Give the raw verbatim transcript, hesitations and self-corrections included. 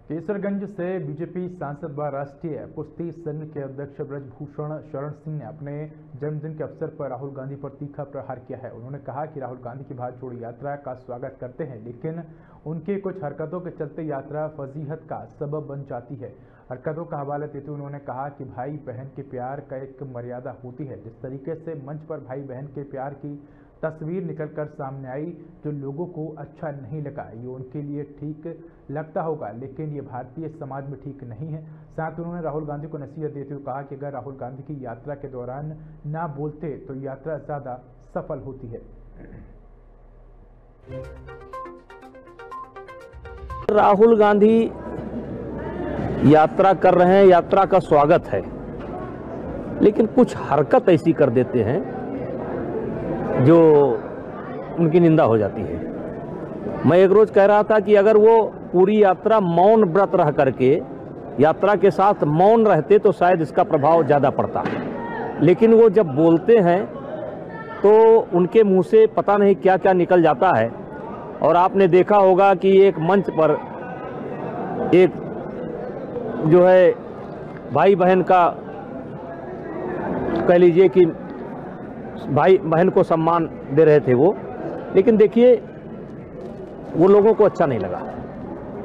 केसरगंज से बीजेपी सांसद व राष्ट्रीय कुश्ती संघ के अध्यक्ष ब्रजभूषण शरण सिंह ने अपने जन्मदिन के अवसर पर राहुल गांधी पर तीखा प्रहार किया है। उन्होंने कहा कि राहुल गांधी की भारत जोड़ो यात्रा का स्वागत करते हैं, लेकिन उनकी कुछ हरकतों के चलते यात्रा फजीहत का सबब बन जाती है। हरकतों का हवाला देते हुए उन्होंने कहा कि भाई बहन के प्यार का एक मर्यादा होती है। जिस तरीके से मंच पर भाई बहन के प्यार की तस्वीर निकलकर सामने आई, जो लोगों को अच्छा नहीं लगा, ये उनके लिए ठीक लगता होगा, लेकिन ये भारतीय समाज में ठीक नहीं है। साथ उन्होंने राहुल गांधी को नसीहत देते हुए कहा कि अगर राहुल गांधी की यात्रा के दौरान ना बोलते तो यात्रा ज्यादा सफल होती है। राहुल गांधी यात्रा कर रहे हैं, यात्रा का स्वागत है, लेकिन कुछ हरकत ऐसी कर देते हैं जो उनकी निंदा हो जाती है। मैं एक रोज कह रहा था कि अगर वो पूरी यात्रा मौन व्रत रह करके यात्रा के साथ मौन रहते तो शायद इसका प्रभाव ज़्यादा पड़ता, लेकिन वो जब बोलते हैं तो उनके मुंह से पता नहीं क्या क्या निकल जाता है। और आपने देखा होगा कि एक मंच पर एक जो है भाई बहन का, कह लीजिए कि भाई बहन को सम्मान दे रहे थे वो, लेकिन देखिए वो लोगों को अच्छा नहीं लगा।